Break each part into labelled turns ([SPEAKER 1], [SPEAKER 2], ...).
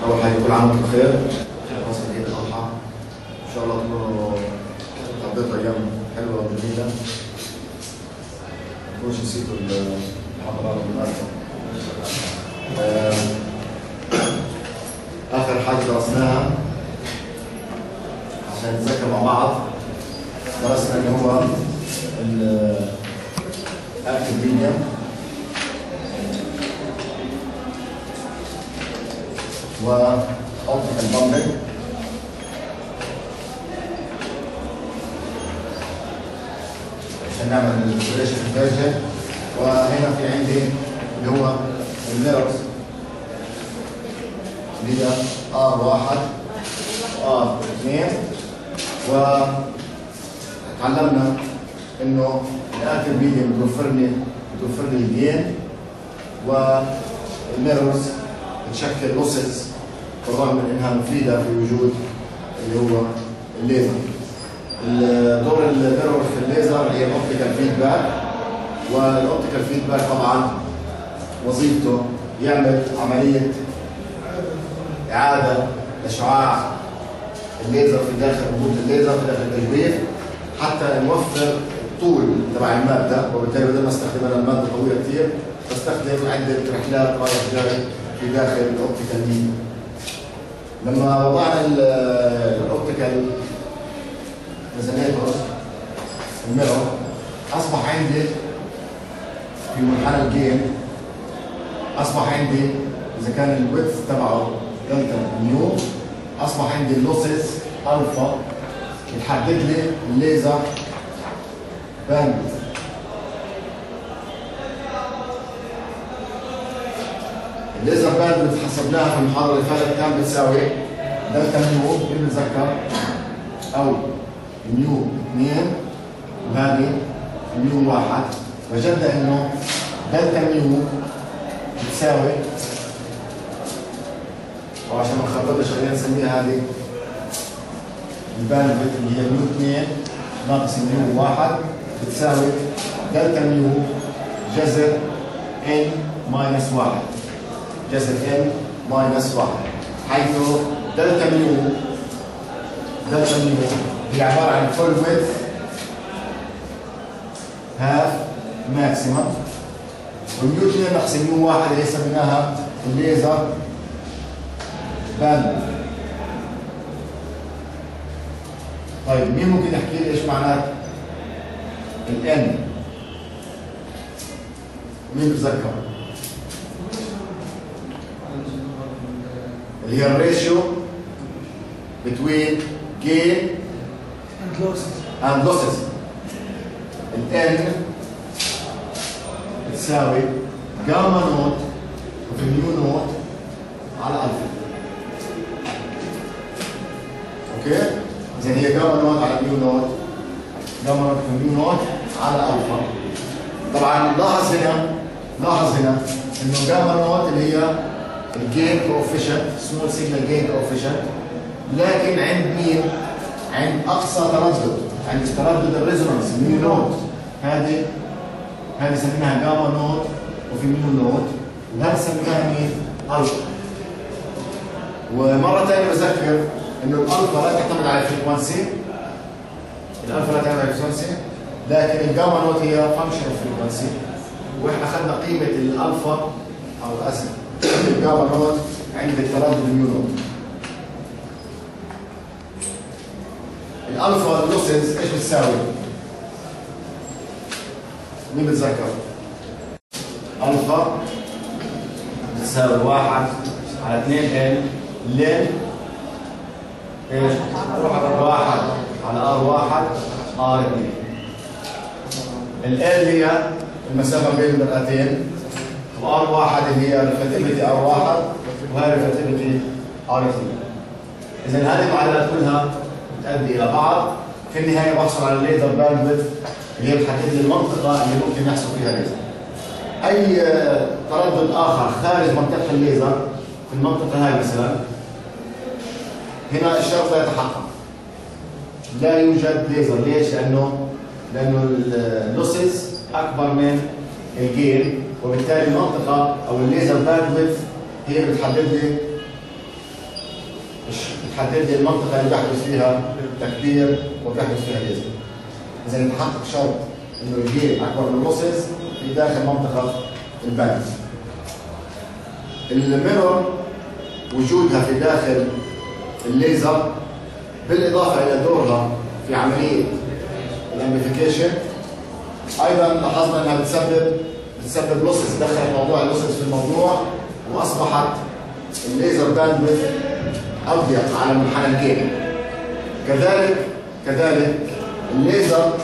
[SPEAKER 1] أول حاجة كل عام وأنتم بخير، خير فصل عيد الأضحى، إن شاء الله تكونوا قضيتوا أيام حلوة وجميلة، ما تكونوش نسيتوا المحاضرات والمدرسة. آخر حاجة درسناها عشان نتذكر مع بعض، درسنا اللي هو الأكل ميديم وأوبتيكال بامبنج عشان نعمل الانستليشن كونفرجن. وهنا في عندي اللي هو الميرورز اللي هي R1 R2 وتعلمنا انه الاكتف ميديم بتوفر لي الجين والميرورز بتشكل لوسز بالرغم من انها مفيده في وجود اللي هو الليزر. دور الميرور في الليزر هي الاوبتيكال فيدباك، والاوبتيكال فيدباك طبعا وظيفته يعمل عمليه اعاده لشعاع الليزر في داخل وجود الليزر في داخل التجويف حتى نوفر الطول تبع الماده، وبالتالي بدل ما استخدم انا الماده طويله كثير بستخدم عده رحلات رايح جاي في داخل الاوبتيكال ميديم. لما وضعنا الاوبتيكال ريزونيتورز الميرور اصبح عندي في منحنى الجين، اصبح عندي اذا كان الويدث تبعه دلتا نيو، اصبح عندي اللوسز الفا يحدد لي الليزر باندويث. الليزر باندويث حسبناها في المحاضره اللي فاتت كان بتساوي دلتا نيو اللي بنتذكر او نيو 2 وهذه نيو 1، وجدنا انه دلتا نيو بتساوي، وعشان ما نخربطش خلينا نسميها هذه الباندويث اللي هي نيو 2 ناقص نيو 1 بتساوي دلتا نيو جذر n ماينس 1، جذر n ماينس 1، حيث دلتا نيو هي عباره عن فول ويدث هاف ماكسيمم، والنيو 2 ناقص نيو 1 اللي سميناها الليزر باندويث. طيب مين ممكن يحكي لي ايش معنات الان؟ مين بتذكر؟ اللي هي الريشيو between gain and losses. الان بتساوي جاما نوت وفي نيو نوت على الفا. اوكي؟ إذا هي جاما نوت على نيو نوت، جاما نوت في نيو نوت على الفا. طبعا لاحظ هنا انه جاما نوت اللي هي الجين كوفيشنت، سمول سيجنال جين كوفيشنت، لكن عند مين؟ عند اقصى تردد، عند تردد الريزونانس نيو نوت. هذه سميناها جاما نوت وفي نيو نوت، وهذه سميناها مين؟ الفا. ومره ثانيه بذكر انه الالفا لا تعتمد على الفريكونسي، لكن الجاما نوت هي فانكشن فريكونسي، واحنا اخذنا قيمه الالفا او اسف الجاما نوت عند التردد نيو نوت. الالفا لوسز ايش بتساوي؟ مين بتذكر؟ الفا بتساوي 1 على 2 ال لين 1 على R1 R2. ال هي المسافة بين المرآتين، وR1 اللي هي ريفلكتيفيتي R1 وهي ريفلكتيفيتي R2. إذا هذه المعادلات كلها بتؤدي إلى بعض. في النهاية بحصل على الليزر باندويث اللي هي بتحدد لي المنطقة اللي ممكن يحصل فيها الليزر. أي تردد آخر خارج منطقة الليزر في المنطقة هاي مثلا، هنا الشرط لا يتحقق، لا يوجد ليزر. ليش؟ لأنه اللوسز أكبر من الجين، وبالتالي المنطقة أو الليزر باندويث هي بتحدد لي بتحدد لي المنطقه اللي بيحدث فيها تكبير وبيحدث فيها ليزر. اذا يتحقق شرط انه الجين اكبر من اللوسز في داخل منطقه الباند. الميرور وجودها في داخل الليزر بالاضافه الى دورها في عمليه الامبليفيكيشن، ايضا لاحظنا انها بتسبب لوسز، دخلت موضوع اللوسز في الموضوع واصبحت الليزر باندويث اضيق على منحنى الجين. كذلك الليزر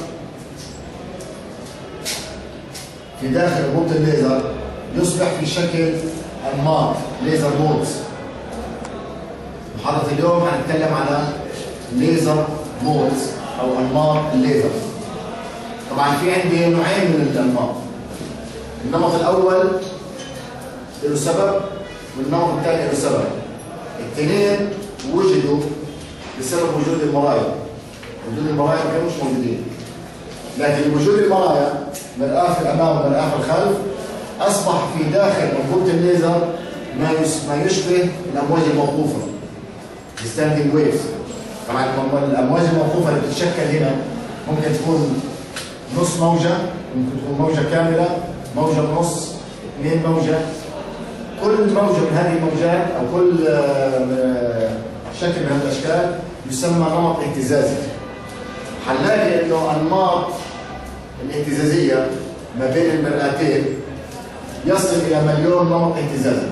[SPEAKER 1] في داخل انبوبه الليزر يصبح في شكل انماط ليزر مودز. محاضرة اليوم هنتكلم على ليزر مودز او انماط الليزر. طبعا في عندي نوعين من الانماط. النمط الاول له سبب والنمط الثاني له سبب. الاثنين وجدوا بسبب وجود المرايا. وجود المرايا ما كانوش موجودين. لكن وجود المرايا مرآة في الامام ومرآة في الخلف اصبح في داخل انبوبة الليزر ما يشبه الامواج الموقوفة. ستاندينج ويفز. طبعا الامواج الموقوفة اللي بتتشكل هنا ممكن تكون نص موجة، ممكن تكون موجة كاملة، موجة ونص، 2 موجة. كل موجة من هذه الموجات أو كل شكل من الأشكال يسمى نمط اهتزازي. هنلاقي إنه أنماط الاهتزازية ما بين المرآتين يصل إلى 1,000,000 نمط اهتزازي.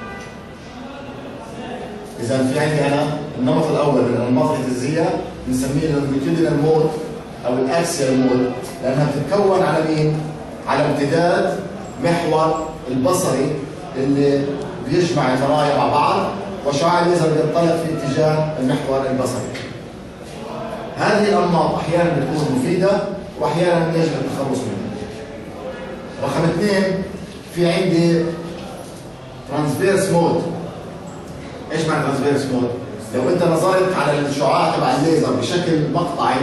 [SPEAKER 1] إذا في عندي أنا النمط الأول من الأنماط الاهتزازية بنسميه اللونجيتيودينال مود أو الأكسيال مود، لأنها بتتكون على مين؟ على امتداد محور البصري اللي بيجمع المرايا مع بعض، وشعاع الليزر بينطلق في اتجاه المحور البصري. هذه الأنماط أحيانا بتكون مفيدة وأحيانا يجب التخلص منها. رقم 2 في عندي ترانسفيرس مود. ايش معنى ترانسفيرس مود؟ لو انت نظرت على الشعاع تبع الليزر بشكل مقطعي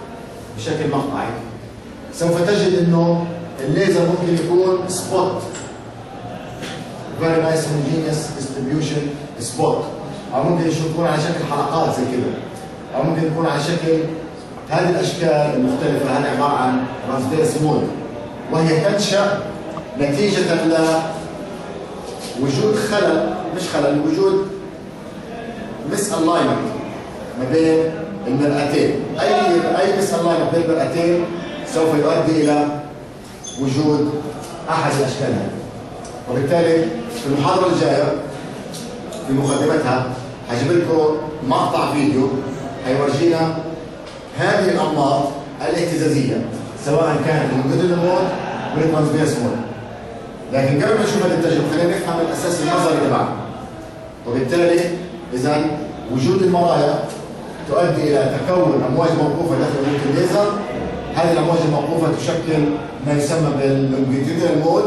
[SPEAKER 1] سوف تجد انه الليزر ممكن يكون سبوت، very nice homogeneous distribution spot، او ممكن يكون على شكل حلقات زي كده، او ممكن يكون على شكل هذه الاشكال المختلفه. هذه عباره عن ترانسفيرس مود، وهي تنشا نتيجه لوجود وجود مس الاينمنت ما بين المرآتين. اي مس الاينمنت بين المرآتين سوف يؤدي الى وجود احد الاشكال هذه. وبالتالي في المحاضره الجايه في مقدمتها هجيب لكم مقطع فيديو هيورجينا هذه الانماط الاهتزازيه سواء كانت اللونجيتيودينال مود ولا ترانسفيرس مود. لكن قبل ما نشوف هذه التجربه خلينا نفهم الاساس النظري تبعها. وبالتالي اذا وجود المرايا تؤدي الى تكون امواج موقوفه داخل انبوبه الليزر. هذه الامواج الموقوفه تشكل ما يسمى باللونجيتيودينال مود.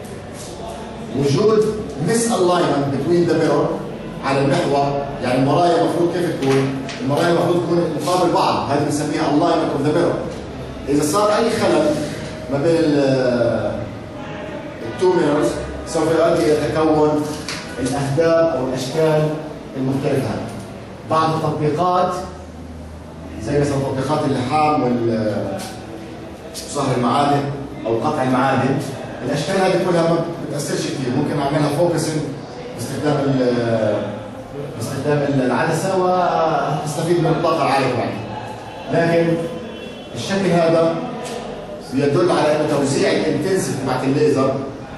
[SPEAKER 1] وجود مس الاينمنت بتوين ذا ميرور على المحور، يعني المرايا المفروض كيف تكون؟ المرايا المفروض تكون مقابل بعض، هذه بنسميها الاينمنت اوف ذا ميرور. اذا صار اي خلل ما بين التو ميرورز سوف يؤدي الى تكون الاهداف او الاشكال المختلفه. بعض التطبيقات زي مثلا تطبيقات اللحام وصهر المعادن او قطع المعادن، الاشكال هذه كلها ما بتاثرش كثير، ممكن اعملها فوكسنج باستخدام العدسه واستفيد من الطاقه العاليه تبعتها. لكن الشكل هذا يدل على ان توزيع الانتنسيتي تبعت الليزر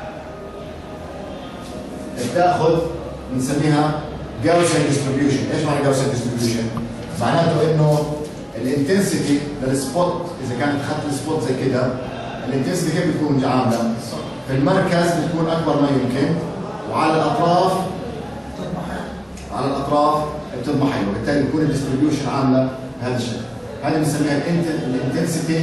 [SPEAKER 1] بتاخذ بنسميها جاوسن ديستريبيوشن. ايش معنى جاوسن ديستريبيوشن؟ معناته انه الانتنسيتي للسبوت اذا كانت اخذت السبوت زي كده، الانتنسيتي كيف بتكون عامله؟ في المركز بتكون اكبر ما يمكن، وعلى الاطراف بتضمحل، وبالتالي بتكون الديستريبيوشن عامله بهذا الشكل. هذه بنسميها الانتنسيتي